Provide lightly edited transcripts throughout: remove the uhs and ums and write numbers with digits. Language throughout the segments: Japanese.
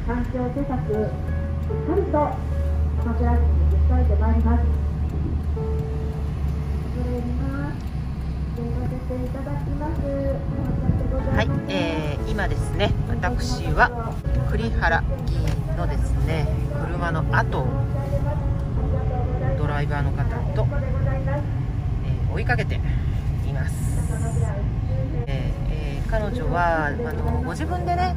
環境施策、しっかりと鎌倉市に訴えてまいります。恐れ入ります。出させていただきます。 はい、今ですね、私は栗原議員のですね、車の後をドライバーの方と、追いかけています。彼女はご自分でね、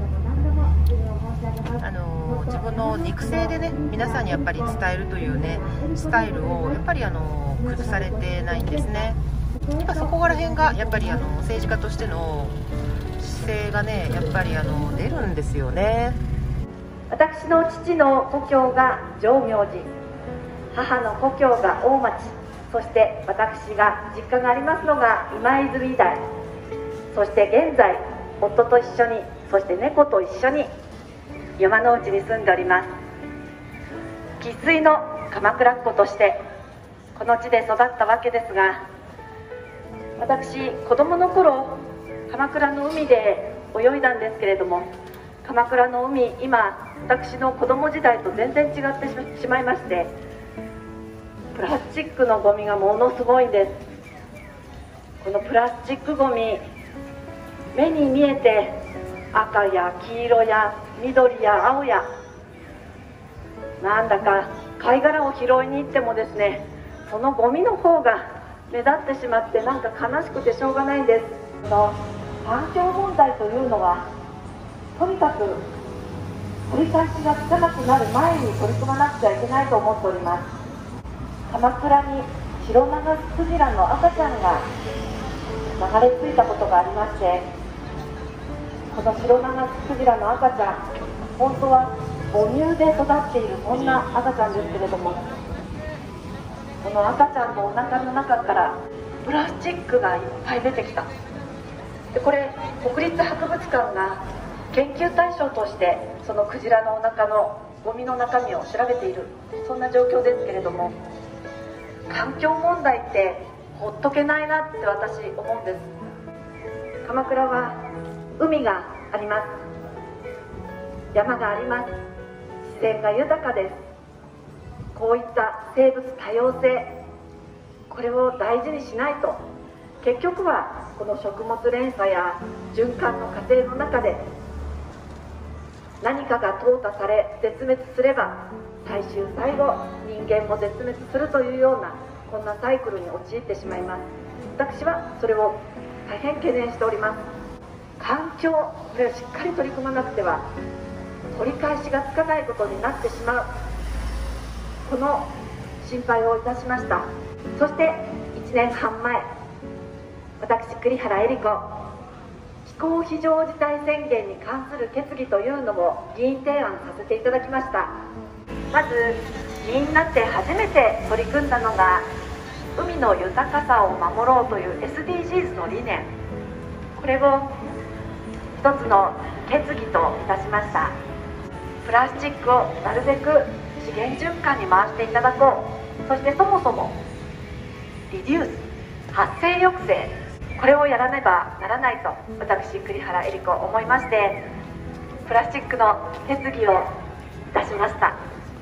自分の肉声でね、皆さんにやっぱり伝えるというねスタイルをやっぱり崩されてないんですね。やっぱそこら辺がやっぱり政治家としての姿勢がね、やっぱり出るんですよね。 私の父の故郷が浄明寺、母の故郷が大町、そして私が実家がありますのが今泉台、そして現在夫と一緒に、そして猫と一緒に山の内に住んでおります。生粋の鎌倉っ子としてこの地で育ったわけですが、私子供の頃鎌倉の海で泳いだんですけれども、鎌倉の海、今私の子供時代と全然違ってしまいまして、プラスチックのゴミがものすごいんです。このプラスチックゴミ、目に見えて赤や黄色や緑や青や、なんだか貝殻を拾いに行ってもですね、そのゴミの方が目立ってしまって、なんか悲しくてしょうがないんです。この環境問題というのはとにかく取り返しがつかなくなる前に取り組まなくちゃいけないと思っております。鎌倉にシロナガスクジラの赤ちゃんが流れ着いたことがありまして、このシロナガスクジラの赤ちゃん、本当は母乳で育っているそんな赤ちゃんですけれども、この赤ちゃんのお腹の中からプラスチックがいっぱい出てきた。でこれ国立博物館が研究対象としてそのクジラのお腹のゴミの中身を調べている、そんな状況ですけれども、環境問題ってほっとけないなって私思うんです。鎌倉は海があります、山があります、自然が豊かです。こういった生物多様性、これを大事にしないと、結局はこの食物連鎖や循環の過程の中で何かが淘汰され絶滅すれば、最終最後人間も絶滅するというような、こんなサイクルに陥ってしまいます。私はそれを大変懸念しております。環境、これをしっかり取り組まなくては取り返しがつかないことになってしまう、この心配をいたしました。そして1年半前、私栗原恵理子、気候非常事態宣言に関する決議というのを議員提案させていただきました。まず議員になって初めて取り組んだのが、海の豊かさを守ろうという SDGs の理念、これを一つの決議といたしました。プラスチックをなるべく資源循環に回していただこう、そしてそもそもリデュース、発生抑制、これをやらねばならないと私栗原恵理子思いまして、プラスチックの決議をいたしました。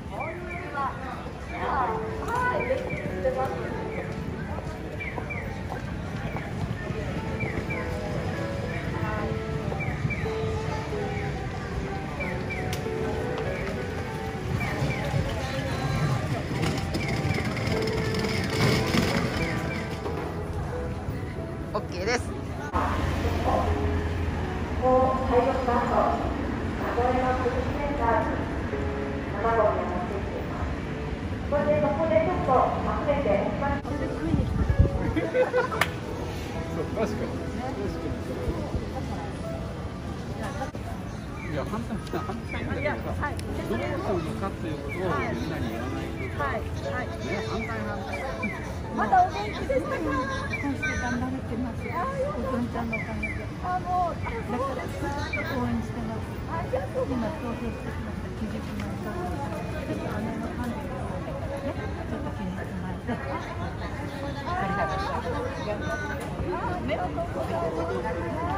OK です。 いや、反対なんだけどさ、どうするのかっていうことをみんなに言わないと、ね、反対。 まだお元気でしたか？今週頑張ってます。おぶんちゃんのおかげで。もう、だからずっと応援してます。今投票してきました。90万投票。ちょっと姉の管理が多いからね、ちょっと気にしてもらって。ありがとうございます。